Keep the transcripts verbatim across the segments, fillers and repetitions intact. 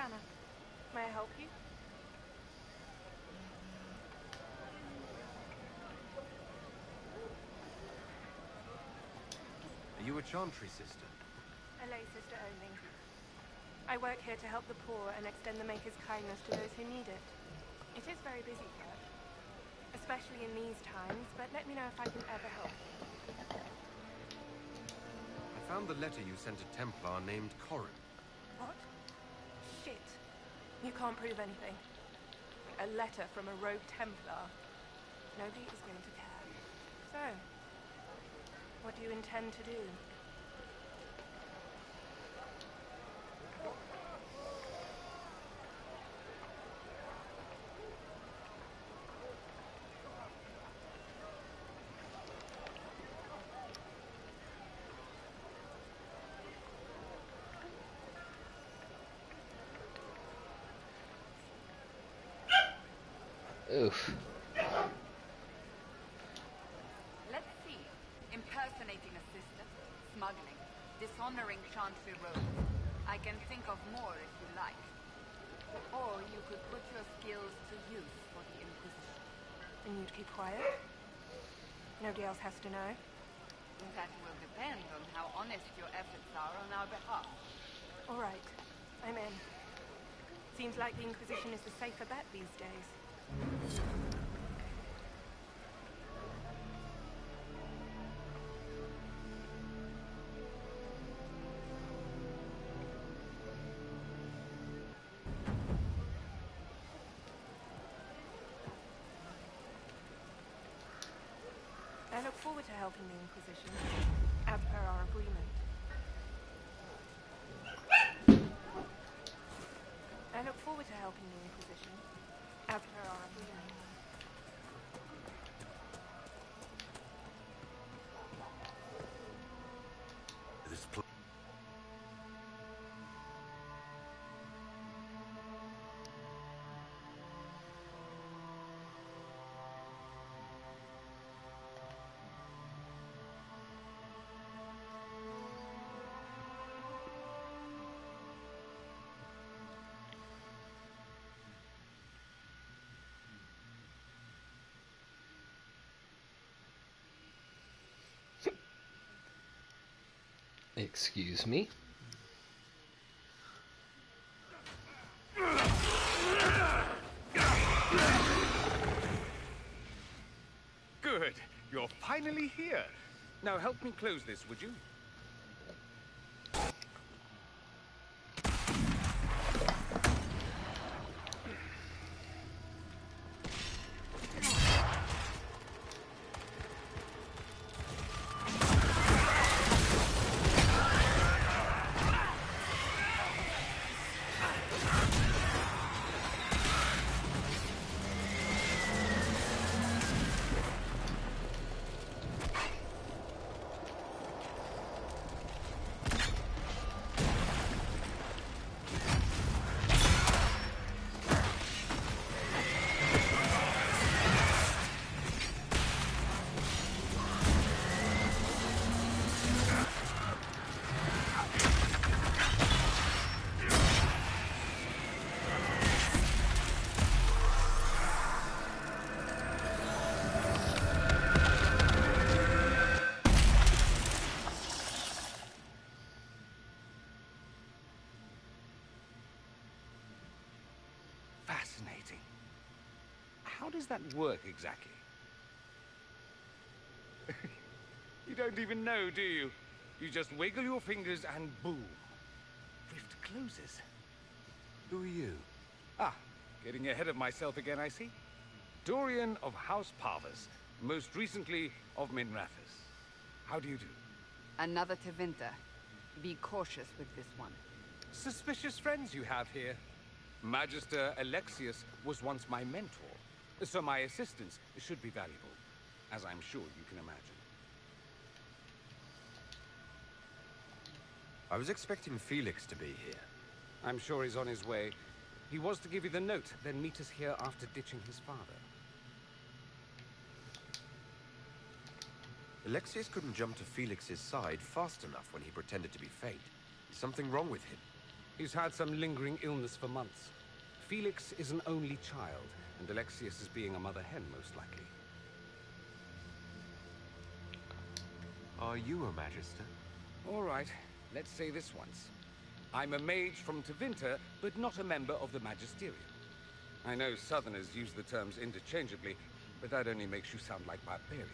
Anna. May I help you? Are you a Chantry sister? A lay sister only. I work here to help the poor and extend the Maker's kindness to those who need it. It is very busy here, especially in these times, but let me know if I can ever help you. I found the letter you sent a Templar named Corrin. What? Shit. You can't prove anything. A letter from a rogue Templar. Nobody is going to care. So, what do you intend to do? Oof. Let's see. Impersonating a sister, smuggling, dishonoring Chantry robes. I can think of more if you like. Or you could put your skills to use for the Inquisition. And you'd keep quiet? Nobody else has to know? That will depend on how honest your efforts are on our behalf. All right. I'm in. Seems like the Inquisition is the safer bet these days. I look forward to helping the Inquisition, as per our agreement. I look forward to helping the Inquisition, as per our agreement. This pl- Excuse me? Good. You're finally here. Now help me close this, would you? Fascinating. How does that work exactly? You don't even know, do you? You just wiggle your fingers and boom. Rift closes. Who are you? Ah, getting ahead of myself again, I see. Dorian of House Parvus, most recently of Minrathous. How do you do? Another Tevinter. Be cautious with this one. Suspicious friends you have here. Magister Alexius was once my mentor, so my assistance should be valuable, as I'm sure you can imagine. I was expecting Felix to be here. I'm sure he's on his way. He was to give you the note, then meet us here after ditching his father. Alexius couldn't jump to Felix's side fast enough when he pretended to be Fate. Is something wrong with him? He's had some lingering illness for months. Felix is an only child, and Alexius is being a mother hen, most likely. Are you a Magister? All right, let's say this once. I'm a mage from Tevinter, but not a member of the Magisterium. I know Southerners use the terms interchangeably, but that only makes you sound like barbarians.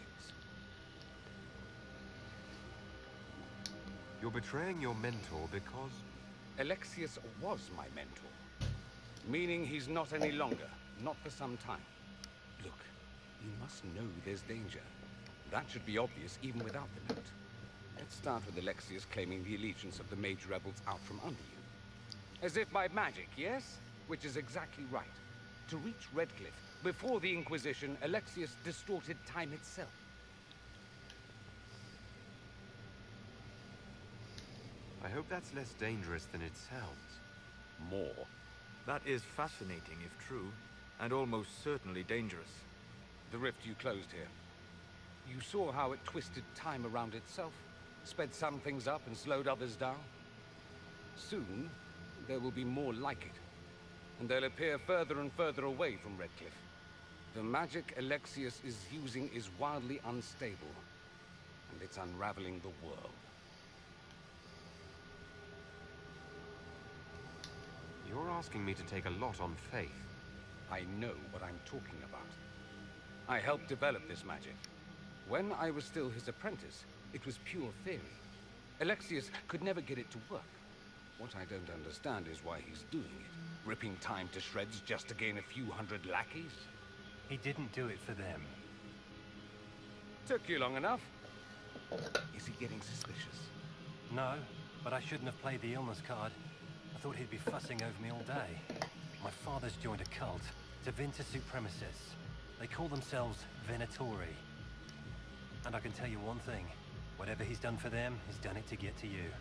You're betraying your mentor because... Alexius was my mentor. Meaning he's not any longer, not for some time. Look, you must know there's danger. That should be obvious even without the note. Let's start with Alexius claiming the allegiance of the mage rebels out from under you. As if by magic, yes? Which is exactly right. To reach Redcliffe, before the Inquisition, Alexius distorted time itself. I hope that's less dangerous than it sounds. More. That is fascinating if true, and almost certainly dangerous. The rift you closed here. You saw how it twisted time around itself, sped some things up and slowed others down. Soon, there will be more like it, and they'll appear further and further away from Redcliffe. The magic Alexius is using is wildly unstable, and it's unraveling the world. You're asking me to take a lot on faith. I know what I'm talking about. I helped develop this magic. When I was still his apprentice, it was pure theory. Alexius could never get it to work. What I don't understand is why he's doing it. Ripping time to shreds just to gain a few hundred lackeys? He didn't do it for them. Took you long enough. Is he getting suspicious? No, but I shouldn't have played the illness card. I thought he'd be fussing over me all day. My father's joined a cult, Tevinter Supremacists. They call themselves Venatori. And I can tell you one thing. Whatever he's done for them, he's done it to get to you.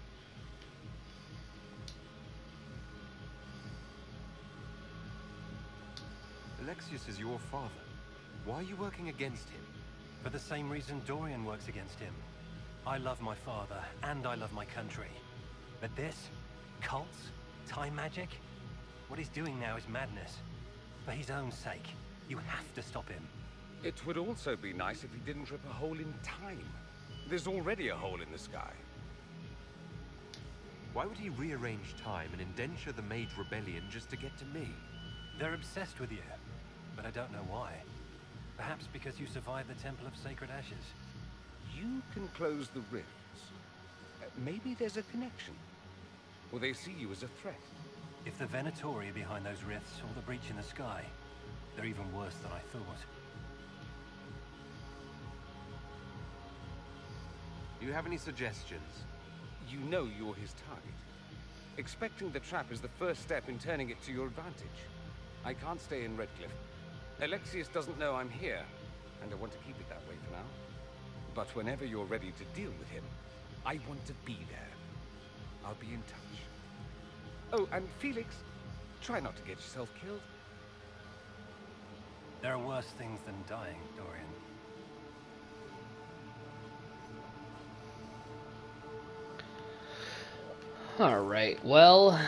Alexius is your father. Why are you working against him? For the same reason Dorian works against him. I love my father, and I love my country. But this? Cults? Time magic? What he's doing now is madness. For his own sake, you have to stop him. It would also be nice if he didn't rip a hole in time. There's already a hole in the sky. Why would he rearrange time and indenture the Mage Rebellion just to get to me? They're obsessed with you, but I don't know why. Perhaps because you survived the Temple of Sacred Ashes. You can close the rifts. Uh, maybe there's a connection. Or they see you as a threat. If the Venatori are behind those rifts or the breach in the sky, they're even worse than I thought. Do you have any suggestions? You know you're his target. Expecting the trap is the first step in turning it to your advantage. I can't stay in Redcliffe. Alexius doesn't know I'm here, and I want to keep it that way for now. But whenever you're ready to deal with him, I want to be there. I'll be in touch. Oh, and Felix, try not to get yourself killed. There are worse things than dying, Dorian. All right, well...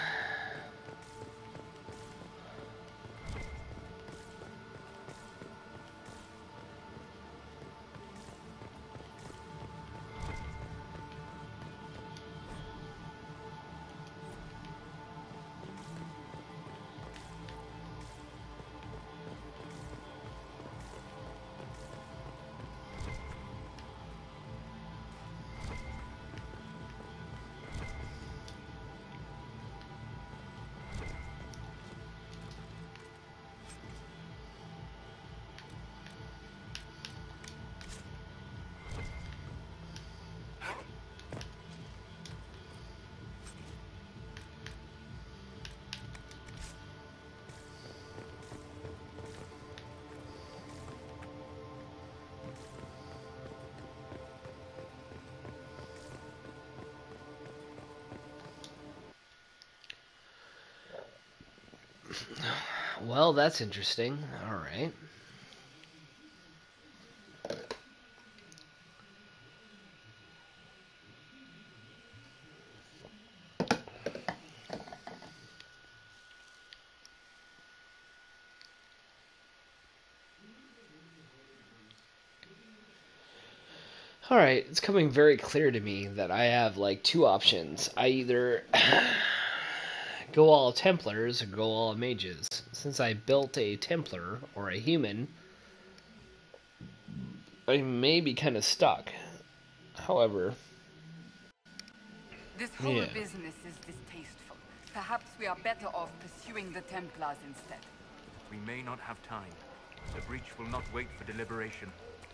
Well, that's interesting. All right. Alright, it's coming very clear to me that I have like two options. I either go all Templars or go all mages. Since I built a Templar or a human, I may be kind of stuck. However, This whole yeah. business is distasteful. Perhaps we are better off pursuing the Templars instead. We may not have time. The breach will not wait for deliberation.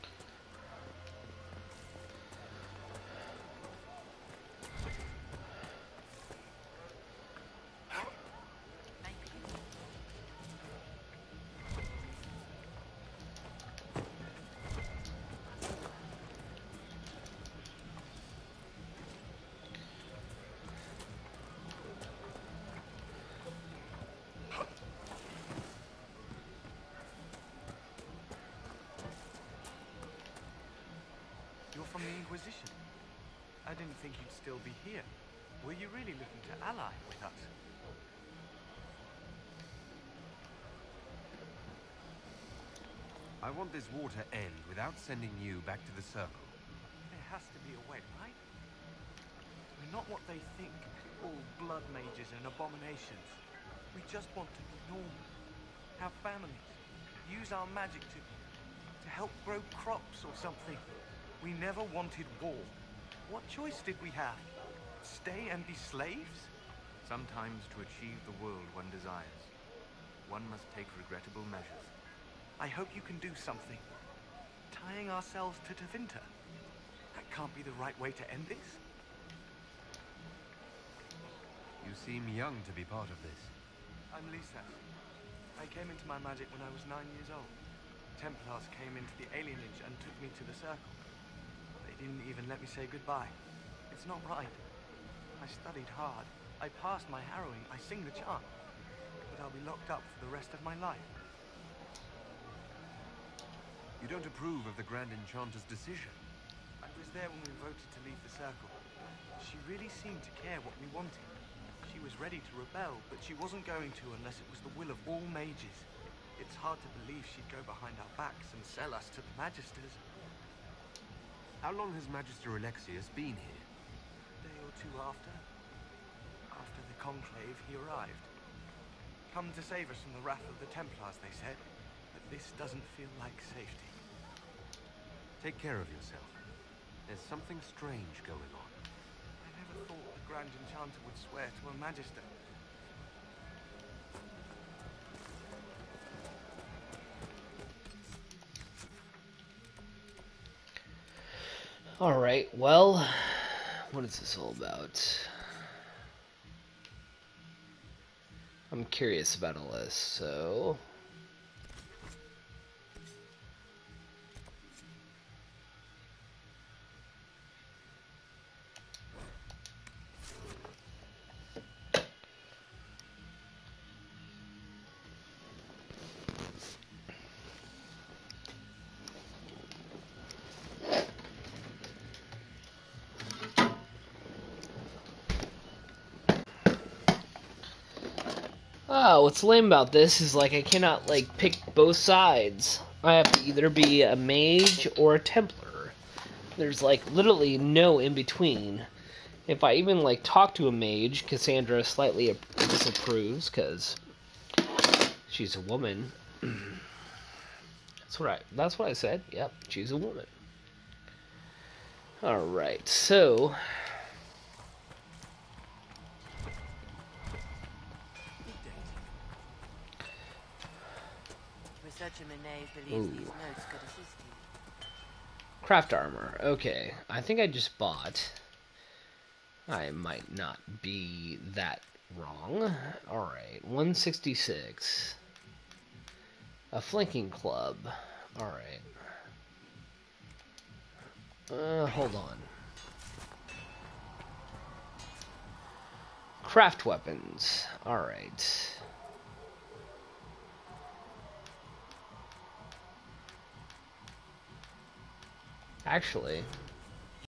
You're from the Inquisition. I didn't think you'd still be here. Were you really looking to ally with us? I want this war to end without sending you back to the Circle. There has to be a way, right? We're not what they think, all blood mages and abominations. We just want to be normal, have families, use our magic to, to help grow crops or something. We never wanted war. What choice did we have? Stay and be slaves? Sometimes to achieve the world one desires, one must take regrettable measures. I hope you can do something. Tying ourselves to Tevinter. That can't be the right way to end this. You seem young to be part of this. I'm Lisa. I came into my magic when I was nine years old. Templars came into the alienage and took me to the Circle. They didn't even let me say goodbye. It's not right. I studied hard. I passed my harrowing. I sing the charm. But I'll be locked up for the rest of my life. You don't approve of the Grand Enchanter's decision? I was there when we voted to leave the Circle. She really seemed to care what we wanted. She was ready to rebel, but she wasn't going to unless it was the will of all mages. It's hard to believe she'd go behind our backs and sell us to the Magisters. How long has Magister Alexius been here? A day or two after. After the Conclave, he arrived. Come to save us from the wrath of the Templars, they said. But this doesn't feel like safety. Take care of yourself. There's something strange going on. I never thought the Grand Enchanter would swear to a Magister. Alright, well, what is this all about? I'm curious about all this, so... Oh, what's lame about this is, like, I cannot, like, pick both sides. I have to either be a mage or a Templar. There's, like, literally no in-between. If I even, like, talk to a mage, Cassandra slightly disapproves, because she's a woman. That's what I, that's what I said. Yep, she's a woman. Alright, so... Researcher Monet believes Ooh. these notes could assist you. Craft armor. Okay. I think I just bought. I might not be that wrong. Alright. one sixty-six. A flanking club. Alright. Uh, hold on. Craft weapons. Alright. Actually,